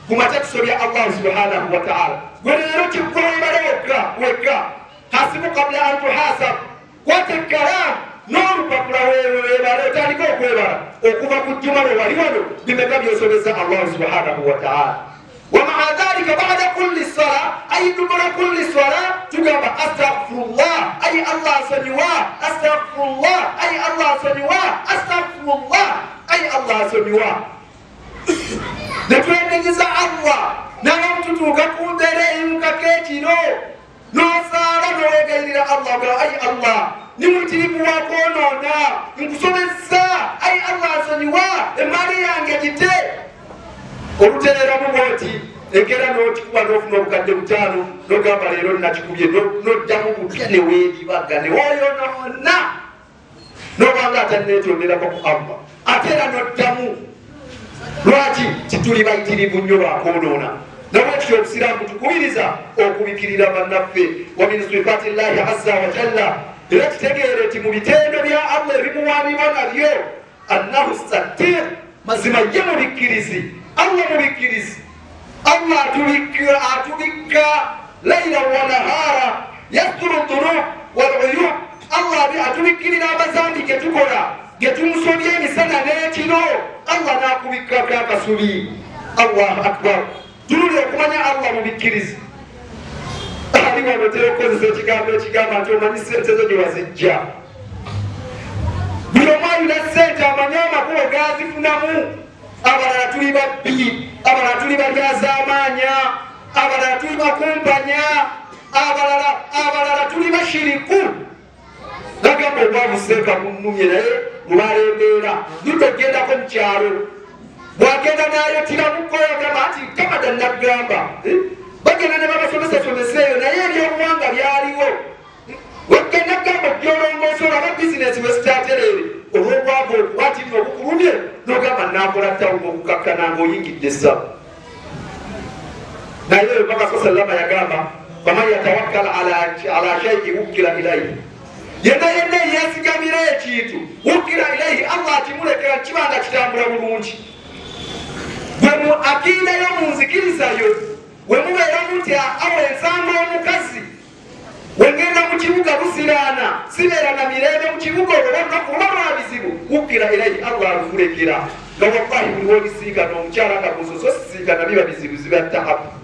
kumatatusobya Allah subhanahu wa ta'ala gwelero kikwebale weka hasibu qabla an tuhasab watekkalam n'olupapula webale otandika okwebala okuva ku jjuma lwe wali wano bimeka byosobeza Allah subhanahu wa ta'ala. ومع ذلك بعد كل صلاة أي دبر كل صلاة تقول أستغفر الله أي الله سنواه أستغفر الله أي الله سنواه أستغفر الله أي الله سنواه نتوينجز الله نعم تتوقع درهم ككيتينو نوصارا نوغير الله أي الله نمتلك وكونونا نكسون الساعة أي الله سنواه إمالي أنجتي oluterera mu bwoti egera n'okikuba n'ofuna obukadde butaano n'ogamba leero nakikubye n'oddamu butya ne weeribaga ne woyonoona n'obanga atanneetonderako ku Allah ate era n'oddamu lwaki tituli bayitirivu nnyo bakoonoona nabwekityo obusiraamu tukubiriza okubikirira bannaffe wa min sifati llahi azza wa jalla era kitegeere ti mu bitendo bya Allah ebimuwaanibwa nabyo annahu sattir mazima ye mubikkirizi Allah mubikirizi Allah atubikka layla wa nahara yasturu dhunub wal uyub Allah atubikirira abazambi getukola getumusobya emisana n'ekiro Allah nakubikka kakasubi. Allahu akbar. Tulule okumanya Allah mubikirizi ali wano teyokozesa ekigambo ekigamba nti omanyi sente zo gye wazijja buli omu ayina sente amanyi amakubo gazifunamu. Abalala tuli babbi, abalala tuli balyazamanya, abalala tuli bakumpanya, abalala tuli bashiriku. Nagamba obwabuseeka munnumye naye mubalembeera nitogendako mu kyalo bwagenda nayotira mukoyo gamba nti kamada nagamba bagenda ne babasomesa naye ebyobuwanga byaliwo wegenda gamba gyolongoosa olaba bizinesi wezitaterere olwobwavu okukwati nno obukulumye nogamba nakola tawuga okukakkana ng'oyingidde essabo naye Mukama sallama yagamba faman yatawakkal ala shay'in wukkila ilayhi yenna yeesigamira ekintu wukkila ilayhi Allah akimulekera kibanga kitambula bulungi. Bwe mu akiida y'omunzikirizayo we mubeeramu nti awo ensanga omukazi wengenda mu kibuga busiraana sibeera na mirembe mu kibuga olwolunaku oba lwa bizibu wukkila ilayhi Allah alukulekera nga wallahi buli wobisiigana omukyala nga gusoso sisiigana biba bizibu ziba taabu